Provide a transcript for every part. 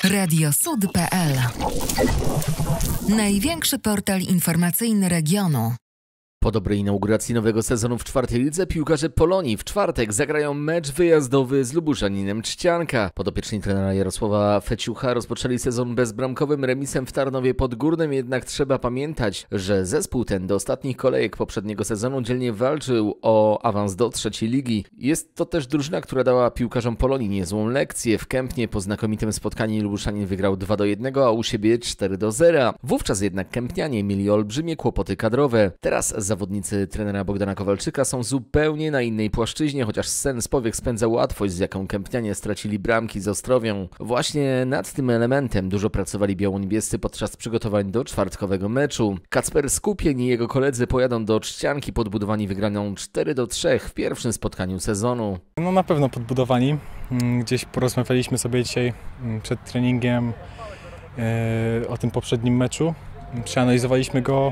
Radiosud.pl. Największy portal informacyjny regionu. Po dobrej inauguracji nowego sezonu w czwartej lidze piłkarze Polonii w czwartek zagrają mecz wyjazdowy z Lubuszaninem Trzcianka. Podopieczni trenera Jarosława Feciucha rozpoczęli sezon bezbramkowym remisem w Tarnowie Podgórnym, jednak trzeba pamiętać, że zespół ten do ostatnich kolejek poprzedniego sezonu dzielnie walczył o awans do trzeciej ligi. Jest to też drużyna, która dała piłkarzom Polonii niezłą lekcję. W Kępnie po znakomitym spotkaniu Lubuszanin wygrał 2-1, a u siebie 4-0. Wówczas jednak kępnianie mieli olbrzymie kłopoty kadrowe. Teraz zawodnicy trenera Bogdana Kowalczyka są zupełnie na innej płaszczyźnie, chociaż sen z powiek spędza łatwość, z jaką kępnianie stracili bramki z Ostrowią. Właśnie nad tym elementem dużo pracowali biało-niebiescy podczas przygotowań do czwartkowego meczu. Kacper Skupień i jego koledzy pojadą do Trzcianki podbudowani wygraną 4-3 w pierwszym spotkaniu sezonu. No na pewno podbudowani. Gdzieś porozmawialiśmy sobie dzisiaj przed treningiem o tym poprzednim meczu. Przeanalizowaliśmy go.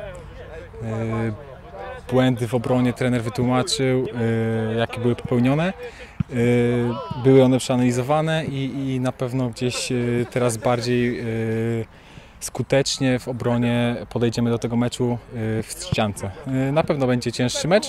Błędy w obronie trener wytłumaczył, jakie były popełnione. Były one przeanalizowane i na pewno gdzieś teraz bardziej skutecznie w obronie podejdziemy do tego meczu w Trzciance. Na pewno będzie cięższy mecz,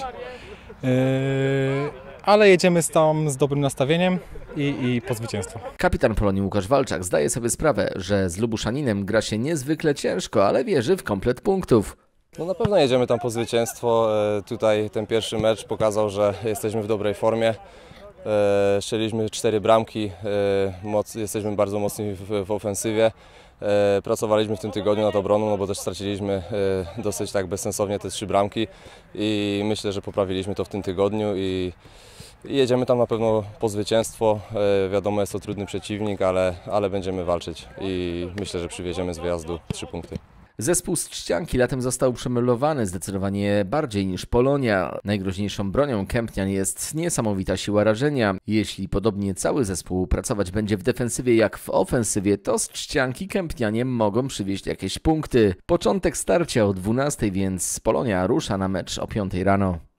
ale jedziemy tam z dobrym nastawieniem i po zwycięstwo. Kapitan Polonii Łukasz Walczak zdaje sobie sprawę, że z Lubuszaninem gra się niezwykle ciężko, ale wierzy w komplet punktów. No na pewno jedziemy tam po zwycięstwo. Tutaj ten pierwszy mecz pokazał, że jesteśmy w dobrej formie. Strzeliliśmy 4 bramki, jesteśmy bardzo mocni w ofensywie. Pracowaliśmy w tym tygodniu nad obroną, no bo też straciliśmy dosyć tak bezsensownie te 3 bramki i myślę, że poprawiliśmy to w tym tygodniu i jedziemy tam na pewno po zwycięstwo. Wiadomo, jest to trudny przeciwnik, ale będziemy walczyć i myślę, że przywieziemy z wyjazdu 3 punkty. Zespół z Trzcianki latem został przemelowany zdecydowanie bardziej niż Polonia. Najgroźniejszą bronią kępnian jest niesamowita siła rażenia. Jeśli podobnie cały zespół pracować będzie w defensywie jak w ofensywie, to z Trzcianki kępnianie mogą przywieźć jakieś punkty. Początek starcia o 12:00, więc Polonia rusza na mecz o 5:00 rano.